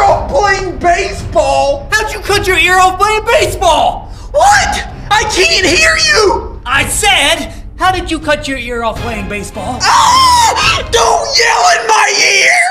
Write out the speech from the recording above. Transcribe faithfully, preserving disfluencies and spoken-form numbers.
off playing baseball! How'd you cut your ear off playing baseball? What? I can't hear you! I said, how did you cut your ear off playing baseball? Ah! Don't yell in my ear!